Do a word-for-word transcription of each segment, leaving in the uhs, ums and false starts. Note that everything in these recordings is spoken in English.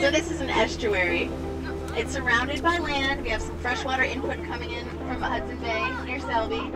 So this is an estuary. It's surrounded by land. We have some freshwater input coming in from Hudson Bay near Selby.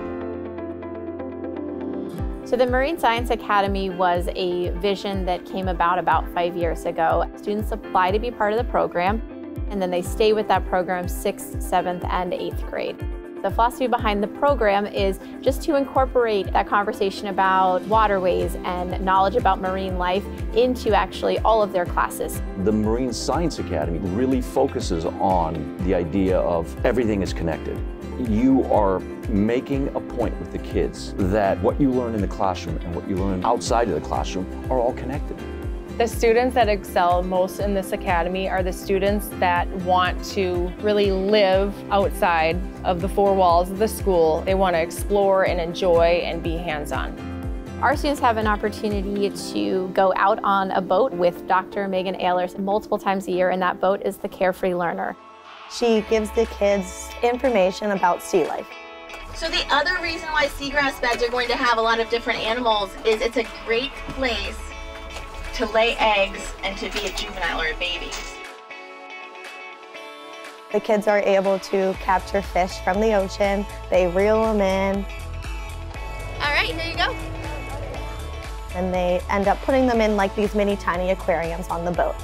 So the Marine Science Academy was a vision that came about about five years ago. Students apply to be part of the program, and then they stay with that program sixth, seventh, and eighth grade. The philosophy behind the program is just to incorporate that conversation about waterways and knowledge about marine life into actually all of their classes. The Marine Science Academy really focuses on the idea of everything is connected. You are making a point with the kids that what you learn in the classroom and what you learn outside of the classroom are all connected. The students that excel most in this academy are the students that want to really live outside of the four walls of the school. They want to explore and enjoy and be hands-on. Our students have an opportunity to go out on a boat with Doctor Megan Ehlers multiple times a year, and that boat is the Carefree Learner. She gives the kids information about sea life. So the other reason why seagrass beds are going to have a lot of different animals is it's a great place to lay eggs and to be a juvenile or a baby. The kids are able to capture fish from the ocean. They reel them in. All right, here you go. And they end up putting them in like these mini tiny aquariums on the boat.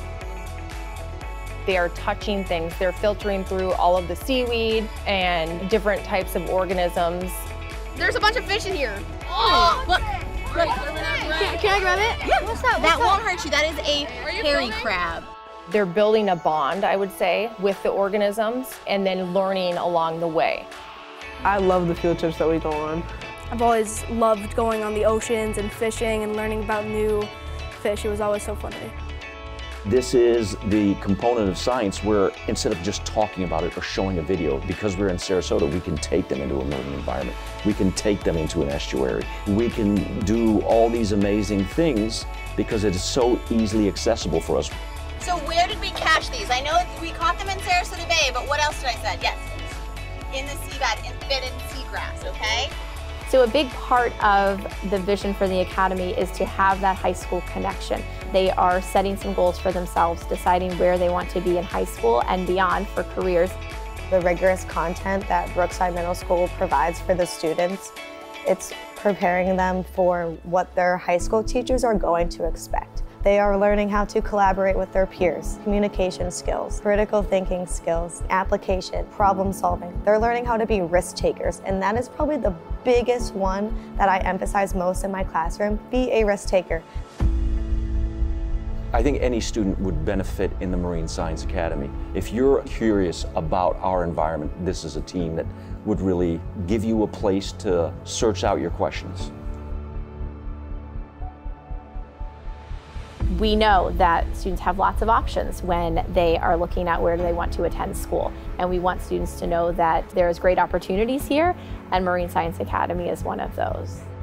They are touching things. They're filtering through all of the seaweed and different types of organisms. There's a bunch of fish in here. Oh, look. Can, can I grab it? Yeah. What's that? What's that won't hurt you. That is a hairy crab. They're building a bond, I would say, with the organisms and then learning along the way. I love the field trips that we go on. I've always loved going on the oceans and fishing and learning about new fish. It was always so fun to me. This is the component of science where instead of just talking about it or showing a video, because we're in Sarasota, we can take them into a marine environment. We can take them into an estuary. We can do all these amazing things because it is so easily accessible for us. So where did we catch these? I know we caught them in Sarasota Bay, but what else did I say? Yes, in the seabed, embedded in seagrass, okay? So a big part of the vision for the Academy is to have that high school connection. They are setting some goals for themselves, deciding where they want to be in high school and beyond for careers. The rigorous content that Brookside Middle School provides for the students, it's preparing them for what their high school teachers are going to expect. They are learning how to collaborate with their peers, communication skills, critical thinking skills, application, problem solving. They're learning how to be risk takers, and that is probably the biggest one that I emphasize most in my classroom. Be a risk taker. I think any student would benefit in the Marine Science Academy. If you're curious about our environment, this is a team that would really give you a place to search out your questions. We know that students have lots of options when they are looking at where they want to attend school. And we want students to know that there's great opportunities here, and Marine Science Academy is one of those.